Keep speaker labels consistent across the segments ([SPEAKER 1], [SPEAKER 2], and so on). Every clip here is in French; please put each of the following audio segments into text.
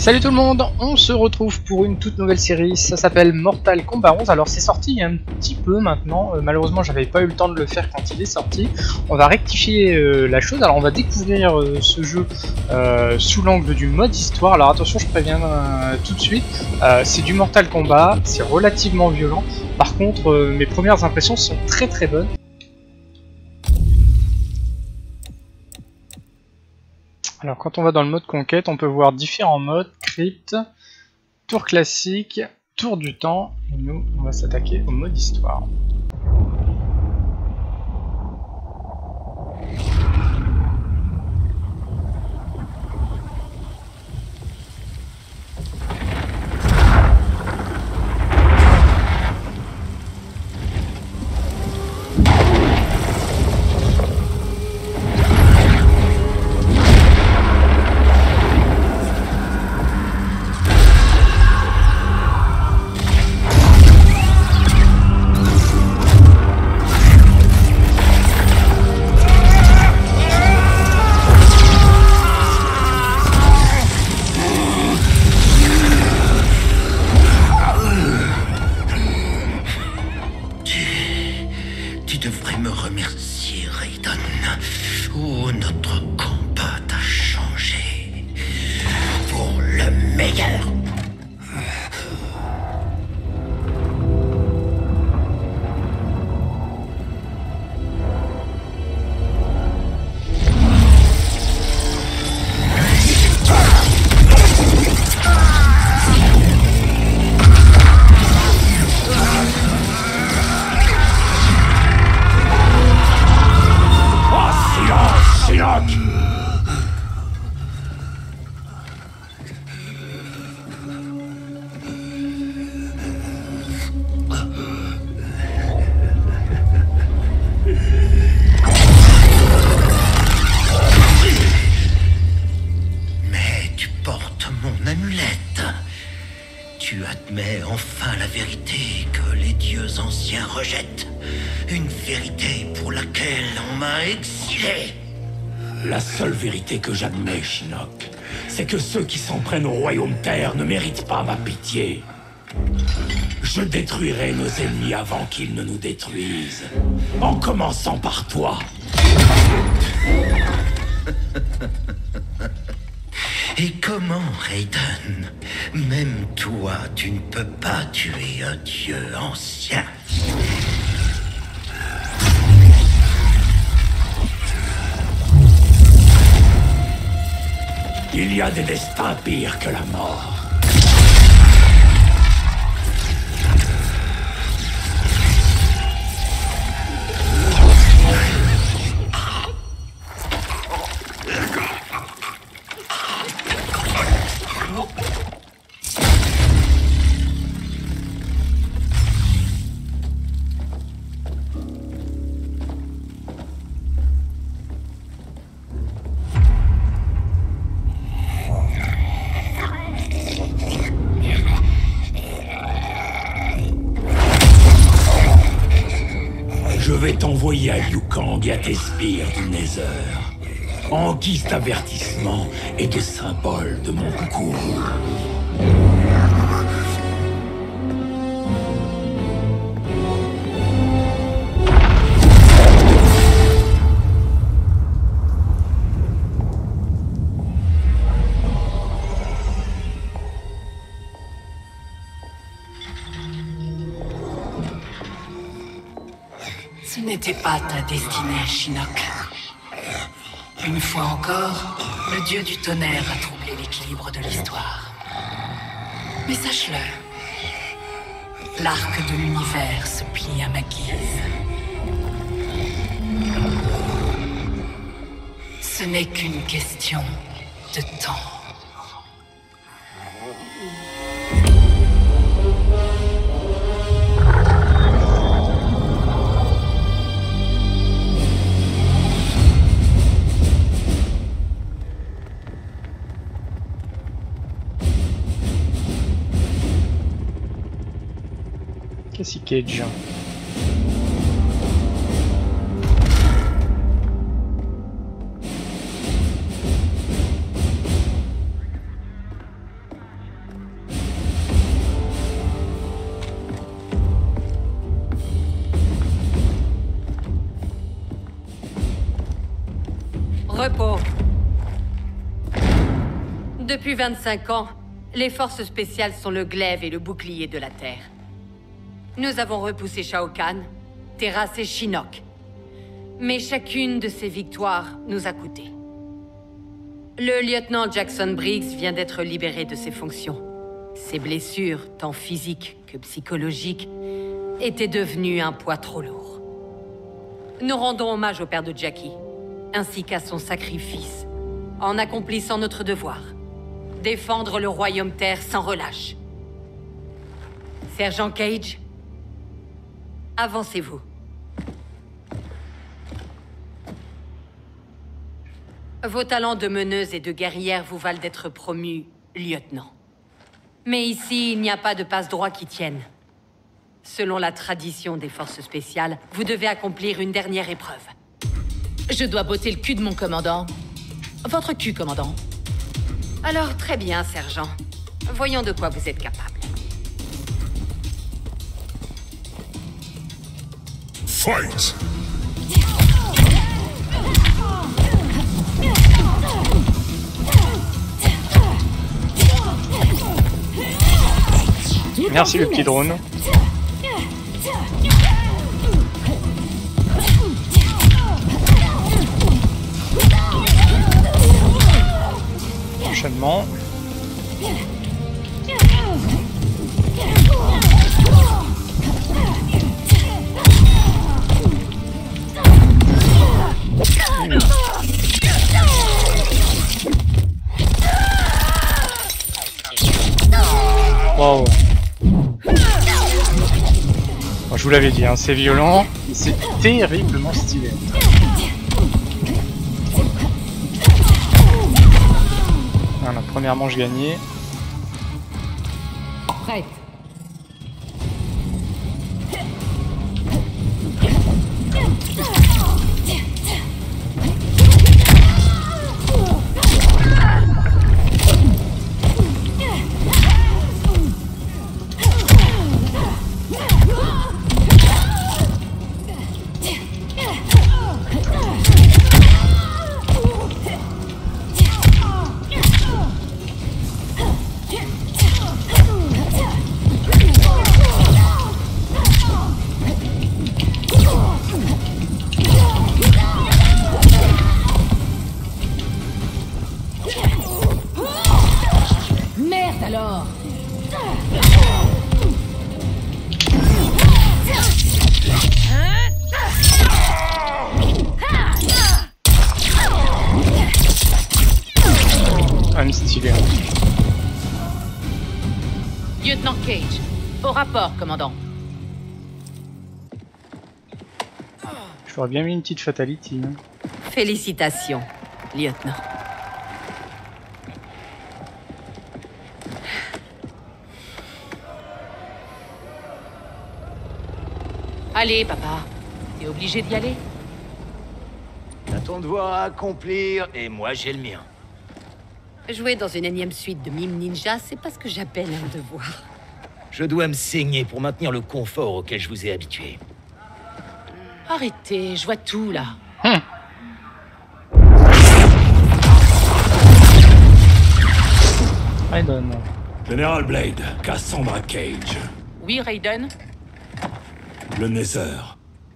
[SPEAKER 1] Salut tout le monde, on se retrouve pour une toute nouvelle série, ça s'appelle Mortal Kombat 11. Alors c'est sorti il y a un petit peu maintenant, malheureusement j'avais pas eu le temps de le faire quand il est sorti. On va rectifier la chose, alors on va découvrir ce jeu sous l'angle du mode histoire. Alors attention, je préviens tout de suite, c'est du Mortal Kombat, c'est relativement violent. Par contre mes premières impressions sont très bonnes. Alors quand on va dans le mode conquête, on peut voir différents modes, crypte, tour classique, tour du temps, et nous on va s'attaquer au mode histoire.
[SPEAKER 2] Tu devrais me remercier, Raiden. Oh, notre combat t'a changé. Pour le meilleur. Tu admets enfin la vérité que les dieux anciens rejettent. Une vérité pour laquelle on m'a exilé.
[SPEAKER 3] La seule vérité que j'admets, Shinnok, c'est que ceux qui s'en prennent au royaume terre ne méritent pas ma pitié. Je détruirai nos ennemis avant qu'ils ne nous détruisent. En commençant par toi.
[SPEAKER 2] Et comment, Raiden? Même toi, tu ne peux pas tuer un dieu ancien.
[SPEAKER 3] Il y a des destins pires que la mort. Je vais t'envoyer à Liu Kang et à tes sbires du Nether, en guise d'avertissement et de symbole de mon courroux.
[SPEAKER 4] Ce n'était pas ta destinée, Shinnok. Une fois encore, le dieu du tonnerre a troublé l'équilibre de l'histoire. Mais sache-le, l'arc de l'univers se plie à ma guise. Ce n'est qu'une question de temps.
[SPEAKER 1] Cassie Cage.
[SPEAKER 4] Depuis 25 ans, les forces spéciales sont le glaive et le bouclier de la Terre. Nous avons repoussé Shao Kahn, terrassé Shinnok. Mais chacune de ces victoires nous a coûté. Le lieutenant Jackson Briggs vient d'être libéré de ses fonctions. Ses blessures, tant physiques que psychologiques, étaient devenues un poids trop lourd. Nous rendons hommage au père de Jackie, ainsi qu'à son sacrifice, en accomplissant notre devoir. Défendre le Royaume Terre sans relâche. Sergent Cage, avancez-vous. Vos talents de meneuse et de guerrière vous valent d'être promu lieutenant. Mais ici, il n'y a pas de passe-droit qui tienne. Selon la tradition des forces spéciales, vous devez accomplir une dernière épreuve.
[SPEAKER 5] Je dois botter le cul de mon commandant. Votre cul, commandant.
[SPEAKER 4] Alors, très bien, sergent. Voyons de quoi vous êtes capable.
[SPEAKER 6] Fight!
[SPEAKER 1] Merci le petit drone. Enchaînement. Wow. Bon, je vous l'avais dit, hein, c'est violent, c'est terriblement stylé. Voilà, première manche gagnée.
[SPEAKER 5] Prête. Merde alors.
[SPEAKER 1] Ah, stylé.
[SPEAKER 5] Lieutenant Cage, au rapport, commandant.
[SPEAKER 1] J'aurais bien mis une petite fatality. Hein.
[SPEAKER 4] Félicitations, lieutenant.
[SPEAKER 5] Allez, papa. T'es obligé d'y aller?
[SPEAKER 2] T'as ton devoir à accomplir, et moi j'ai le mien.
[SPEAKER 4] Jouer dans une énième suite de Mime Ninja, c'est pas ce que j'appelle un devoir.
[SPEAKER 2] Je dois me saigner pour maintenir le confort auquel je vous ai habitué.
[SPEAKER 5] Arrêtez, je vois tout, là.
[SPEAKER 1] Raiden.
[SPEAKER 3] Général Blade, Cassandra Cage.
[SPEAKER 5] Oui, Raiden?
[SPEAKER 3] Le Nether.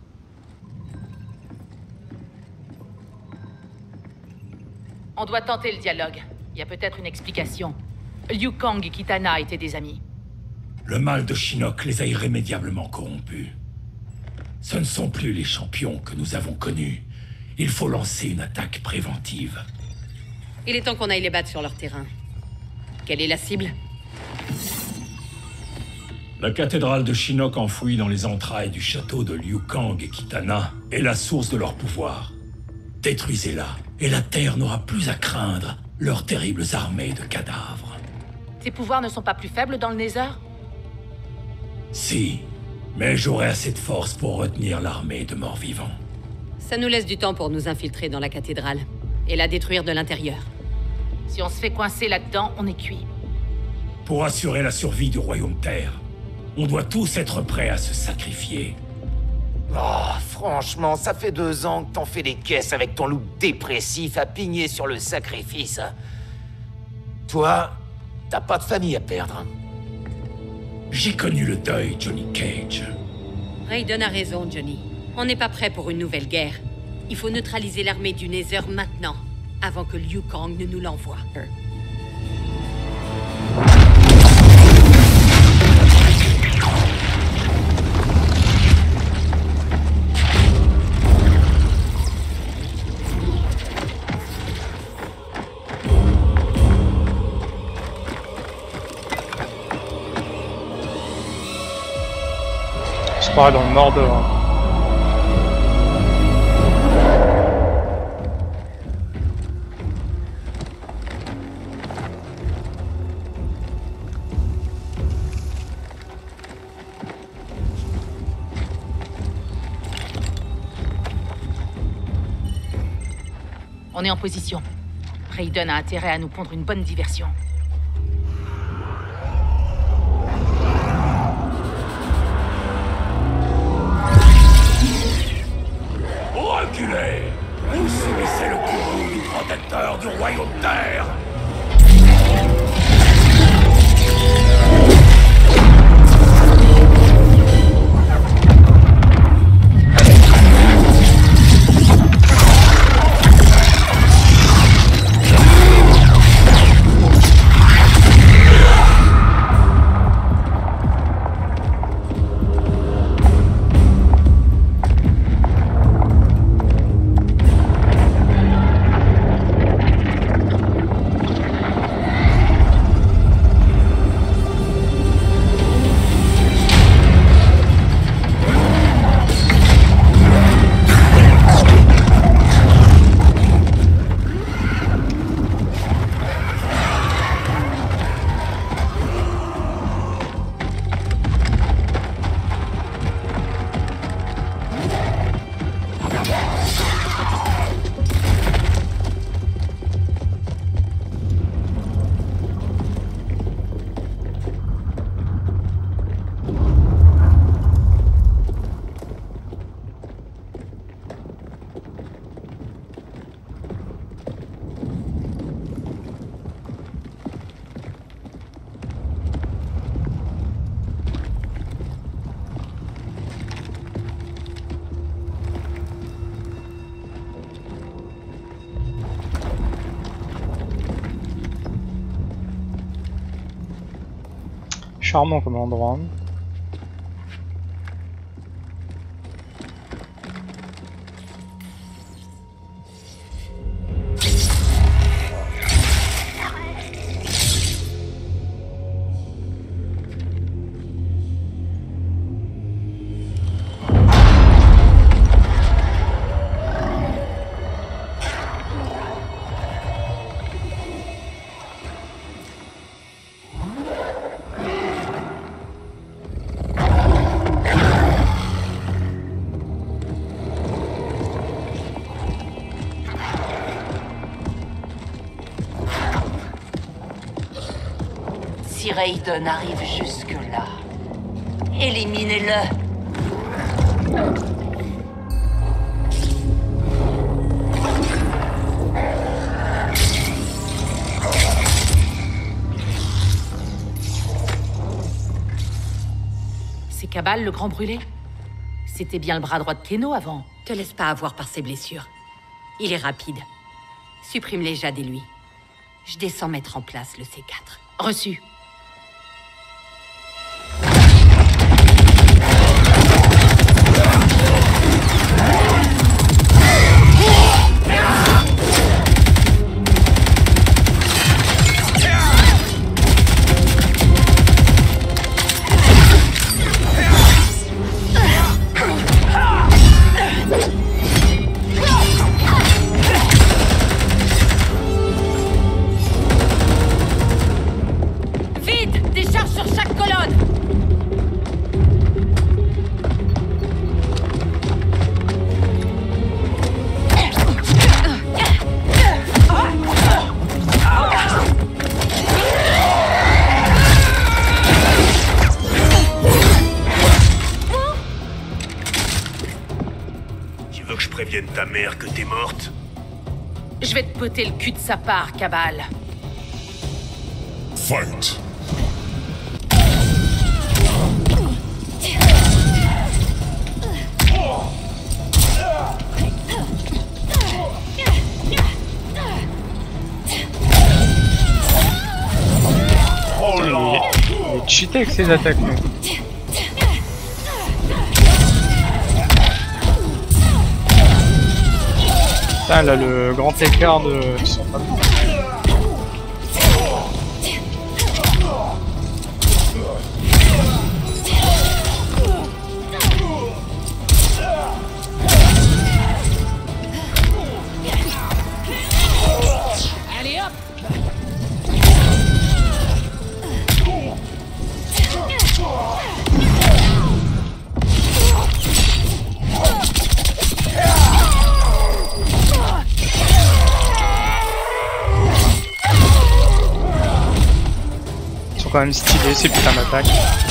[SPEAKER 5] On doit tenter le dialogue. Il y a peut-être une explication. Liu Kang et Kitana étaient des amis.
[SPEAKER 3] Le mal de Shinnok les a irrémédiablement corrompus. Ce ne sont plus les champions que nous avons connus. Il faut lancer une attaque préventive.
[SPEAKER 4] Il est temps qu'on aille les battre sur leur terrain. Quelle est la cible?
[SPEAKER 3] La cathédrale de Shinnok enfouie dans les entrailles du château de Liu Kang et Kitana est la source de leur pouvoir. Détruisez-la, et la Terre n'aura plus à craindre leurs terribles armées de cadavres.
[SPEAKER 5] Tes pouvoirs ne sont pas plus faibles dans le Nether?
[SPEAKER 3] Si, mais j'aurai assez de force pour retenir l'armée de morts-vivants.
[SPEAKER 4] Ça nous laisse du temps pour nous infiltrer dans la cathédrale et la détruire de l'intérieur.
[SPEAKER 5] Si on se fait coincer là-dedans, on est cuit.
[SPEAKER 3] Pour assurer la survie du Royaume Terre, on doit tous être prêts à se sacrifier.
[SPEAKER 2] Oh, franchement, ça fait 2 ans que t'en fais des caisses avec ton look dépressif à pigner sur le sacrifice.
[SPEAKER 3] Toi, t'as pas de famille à perdre. J'ai connu le deuil, Johnny Cage.
[SPEAKER 4] Raiden a raison, Johnny. On n'est pas prêt pour une nouvelle guerre. Il faut neutraliser l'armée du Nether maintenant, avant que Liu Kang ne nous l'envoie.
[SPEAKER 1] Je crois dans le Mordor.
[SPEAKER 5] On est en position. Raiden a intérêt à nous pondre une bonne diversion.
[SPEAKER 3] Reculez! Vous subissez le courroux du protecteur du royaume terre!
[SPEAKER 1] Charmant comme endroit.
[SPEAKER 6] Si Raiden arrive jusque-là, éliminez-le.
[SPEAKER 5] C'est Kabal, le grand brûlé? C'était bien le bras droit de Keno avant.
[SPEAKER 4] Te laisse pas avoir par ses blessures. Il est rapide. Supprime les jades et lui. Je descends mettre en place le C4.
[SPEAKER 5] Reçu.
[SPEAKER 7] prévienne ta mère que t'es morte?
[SPEAKER 5] Je vais te poter le cul de sa part, Kabal.
[SPEAKER 8] Fight!
[SPEAKER 1] Il est cheaté avec ses attaques. Mais... Putain, là le grand écart de son patron.
[SPEAKER 5] Allez hop!
[SPEAKER 1] Ils sont quand même stylés ces putains d'attaques.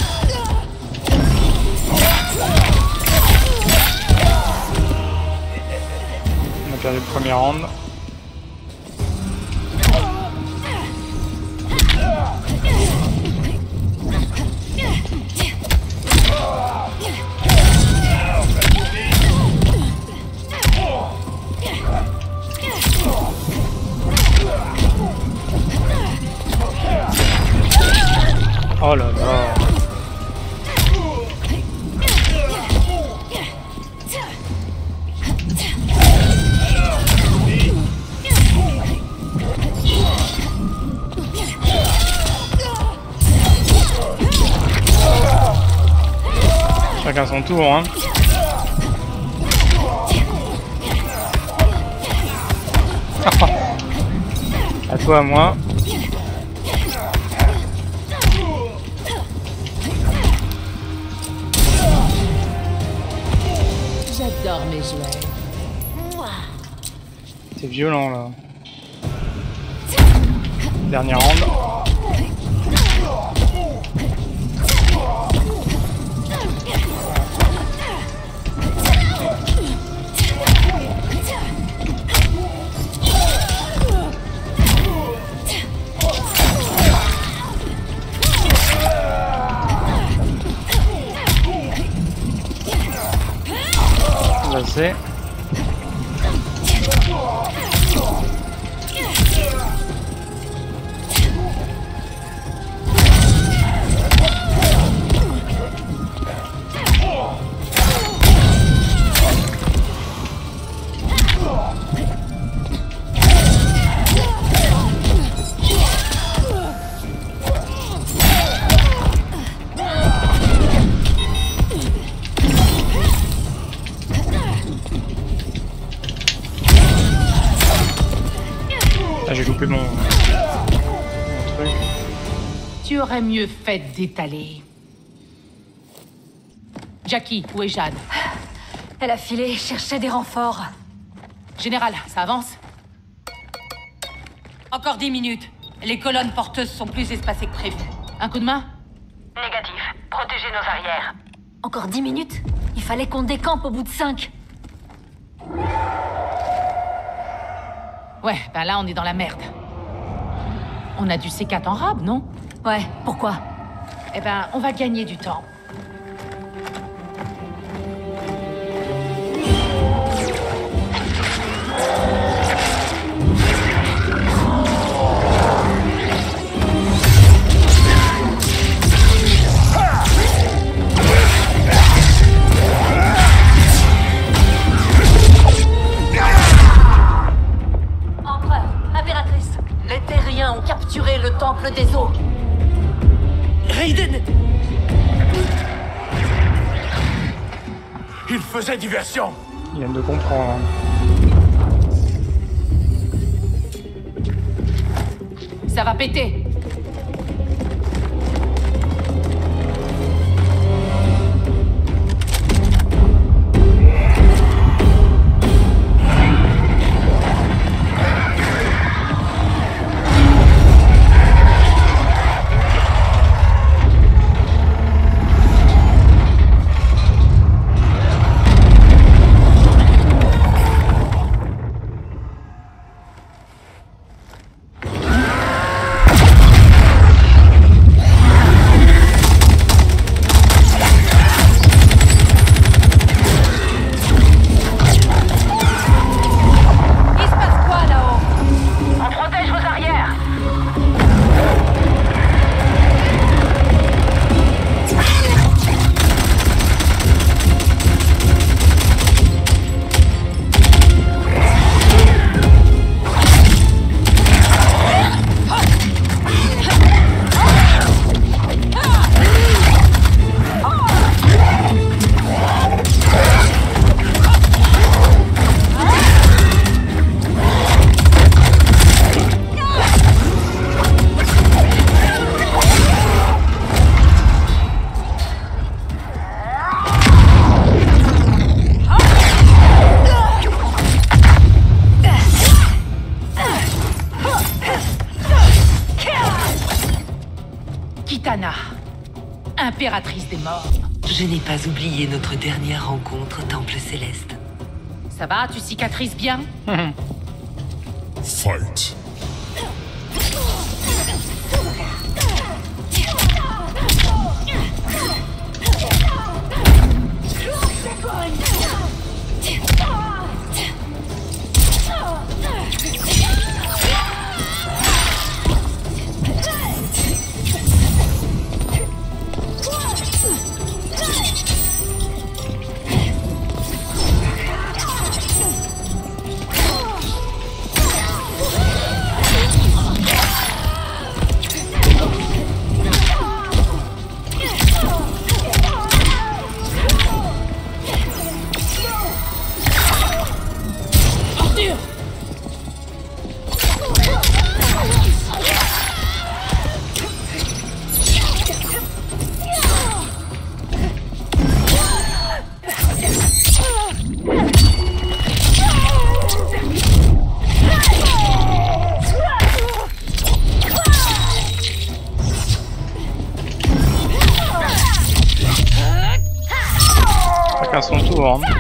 [SPEAKER 1] On a perdu le premier round. Oh là là. Chacun son tour, hein. À toi, à moi.
[SPEAKER 5] J'adore mes jouets.
[SPEAKER 1] C'est violent là. Dernier round. Là c'est. Ah, j'ai loupé mon truc.
[SPEAKER 5] Tu aurais mieux fait d'étaler. Jackie, où est Jade?
[SPEAKER 9] Elle a filé, cherchait des renforts.
[SPEAKER 5] Général, ça avance?
[SPEAKER 4] Encore 10 minutes. Les colonnes porteuses sont plus espacées que prévu.
[SPEAKER 5] Un coup de main?
[SPEAKER 6] Négatif. Protégez nos arrières.
[SPEAKER 9] Encore 10 minutes? Il fallait qu'on décampe au bout de 5.
[SPEAKER 5] Ouais, ben là on est dans la merde. On a du C4 en rab, non?
[SPEAKER 9] Ouais, pourquoi?
[SPEAKER 5] Eh ben, on va gagner du temps.
[SPEAKER 9] Empereur, impératrice, les terriens ont capturé le temple des eaux.
[SPEAKER 3] Raiden! Il faisait diversion!
[SPEAKER 1] Il vient de comprendre.
[SPEAKER 5] Ça va péter. Kitana, impératrice des morts.
[SPEAKER 8] Je n'ai pas oublié notre dernière rencontre au Temple Céleste.
[SPEAKER 5] Ça va, tu cicatrises bien?
[SPEAKER 10] Fight.
[SPEAKER 1] Chacun son tour. Hein.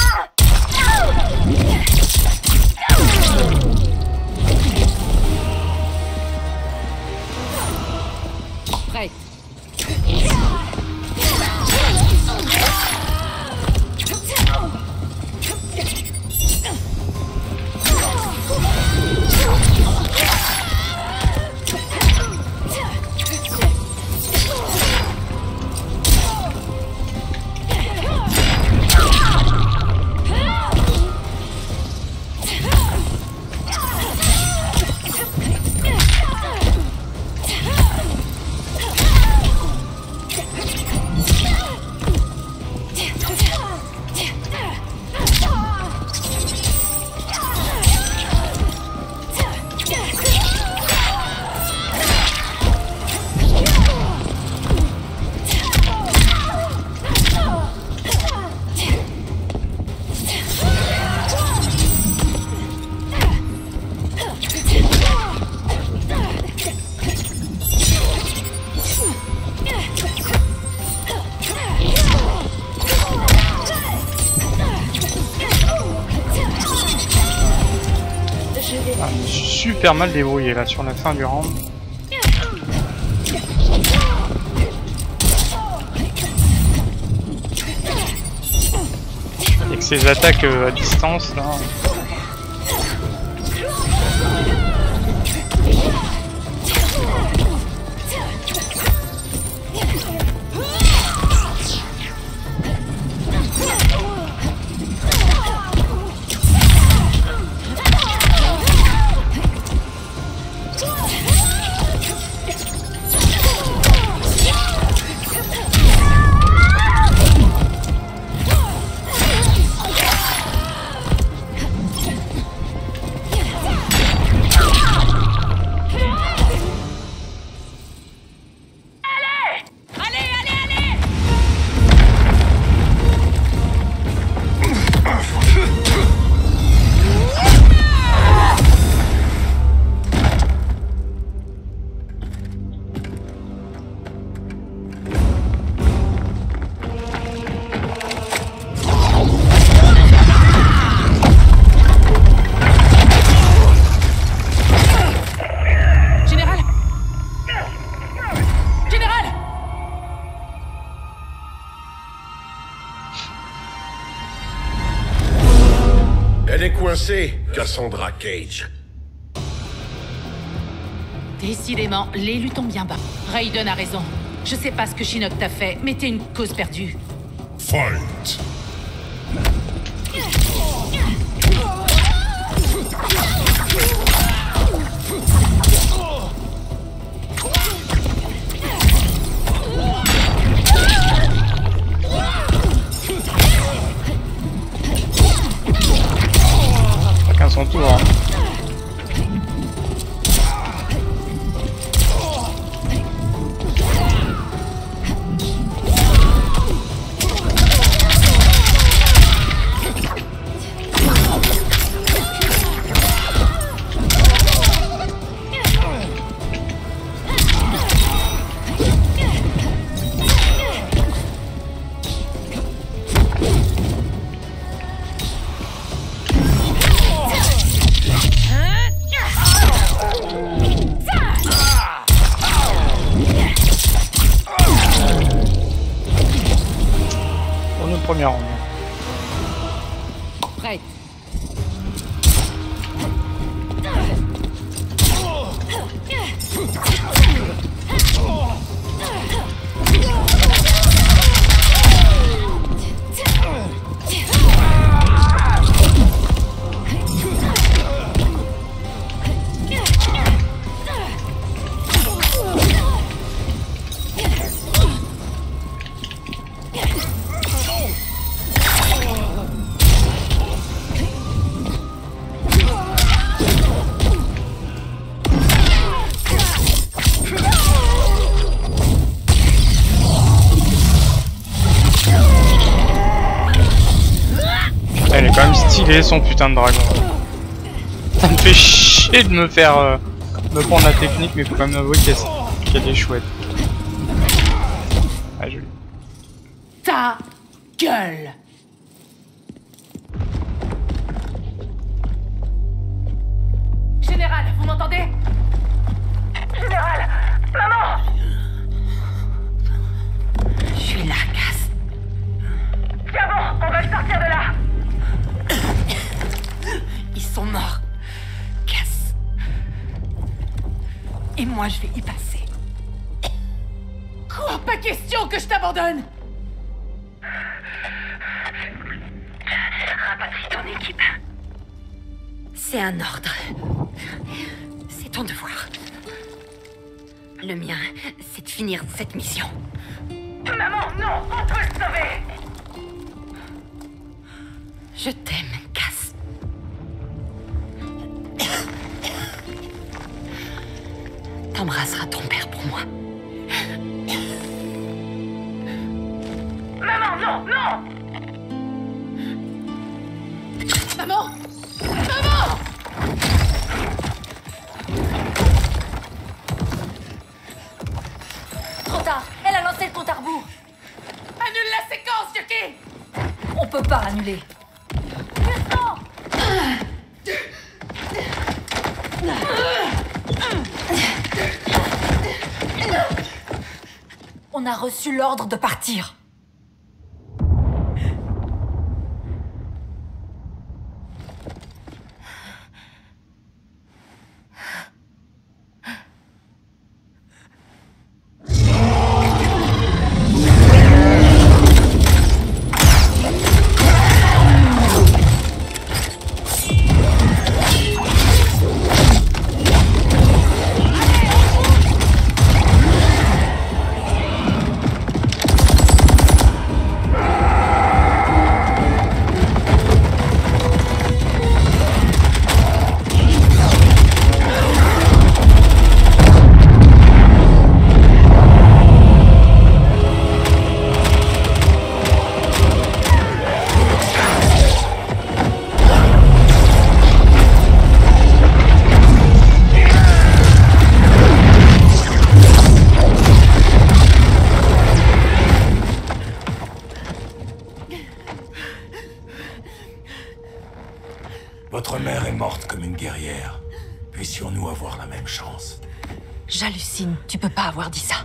[SPEAKER 5] Prêt.
[SPEAKER 1] Ah, je me suis super mal débrouillé là sur la fin du round. Avec ses attaques à distance là.
[SPEAKER 7] Elle est coincée, Cassandra Cage.
[SPEAKER 5] Décidément, l'élu tombe bien bas. Raiden a raison. Je sais pas ce que Shinnok t'a fait, mais t'es une cause perdue.
[SPEAKER 10] Fight.
[SPEAKER 1] Chacun son tour. Hein. premier round.
[SPEAKER 4] Prête.
[SPEAKER 1] Elle est quand même stylée son putain de dragon. Ça me fait chier de me faire me prendre la technique, mais faut quand même avouer qu'elle est chouette. Ah, joli.
[SPEAKER 5] Ta gueule! Général, vous m'entendez?
[SPEAKER 6] Général! Maman!
[SPEAKER 4] Je suis là, Cass.
[SPEAKER 6] Tiens bon, on va sortir de là!
[SPEAKER 4] Ils sont morts. Cass. Et moi, je vais y passer.
[SPEAKER 5] Quoi? Pas question que je t'abandonne!
[SPEAKER 6] Rapatrie ton équipe.
[SPEAKER 4] C'est un ordre. C'est ton devoir. Le mien, c'est de finir cette mission.
[SPEAKER 6] Maman, non! On peut le sauver!
[SPEAKER 4] Je t'aime, Cass. T'embrasseras ton père pour moi.
[SPEAKER 6] Maman, non, non!
[SPEAKER 5] Maman! Maman!
[SPEAKER 9] Trop tard. Elle a lancé le compte à rebours.
[SPEAKER 5] Annule la séquence, Yuki!
[SPEAKER 9] On peut pas annuler. On a reçu l'ordre de partir.
[SPEAKER 3] Votre mère est morte comme une guerrière. Puissions-nous avoir la même chance?
[SPEAKER 9] J'hallucine. Tu peux pas avoir dit ça.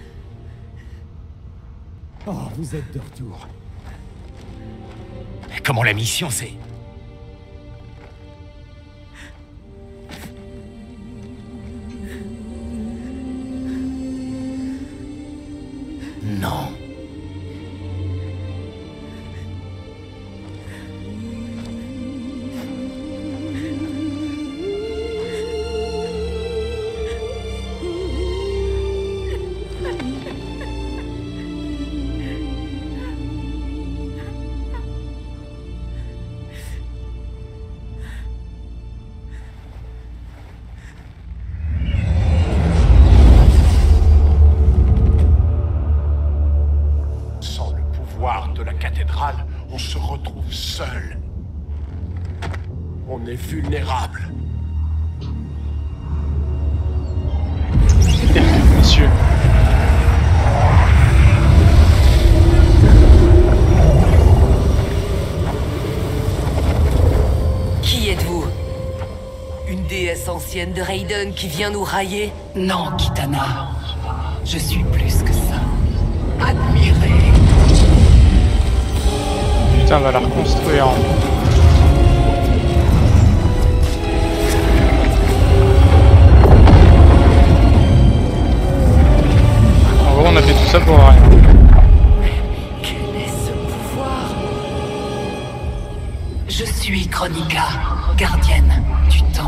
[SPEAKER 10] Oh, vous êtes de retour.
[SPEAKER 3] Comment la mission c'est? Non.
[SPEAKER 7] De la cathédrale, on se retrouve seul. On est vulnérable.
[SPEAKER 1] Monsieur.
[SPEAKER 8] Qui êtes-vous? Une déesse ancienne de Raiden qui vient nous railler?
[SPEAKER 11] Non, Kitana. Je suis plus que ça. Admirez.
[SPEAKER 1] Putain, on va la reconstruire. En gros, on a fait tout ça pour rien.
[SPEAKER 8] Quel est ce pouvoir? Je suis Chronica, gardienne du temps.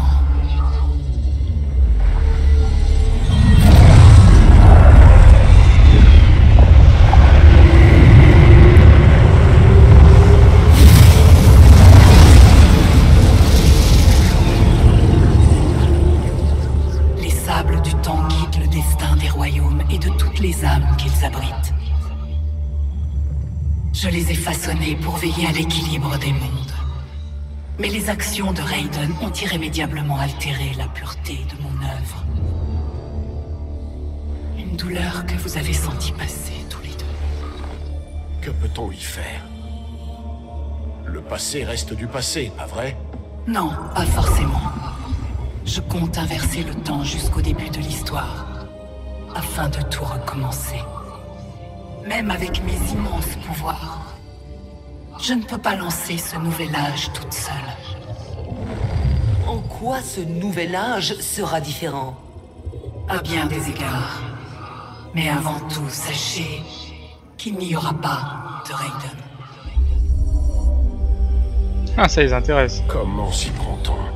[SPEAKER 8] Les sables du temps guident le destin des royaumes et de toutes les âmes qu'ils abritent. Je les ai façonnés pour veiller à l'équilibre des mondes. Mais les actions de Raiden ont irrémédiablement altéré la pureté de mon œuvre. Une douleur que vous avez senti passer tous les deux.
[SPEAKER 7] Que peut-on y faire? Le passé reste du passé, pas vrai?
[SPEAKER 8] Non, pas forcément. Je compte inverser le temps jusqu'au début de l'histoire, afin de tout recommencer. Même avec mes immenses pouvoirs, je ne peux pas lancer ce nouvel âge toute seule.
[SPEAKER 9] En quoi ce nouvel âge sera différent?
[SPEAKER 8] À bien des égards. Mais avant tout, sachez qu'il n'y aura pas de Raiden.
[SPEAKER 1] Ah, ça les intéresse.
[SPEAKER 7] Comment s'y prend-on?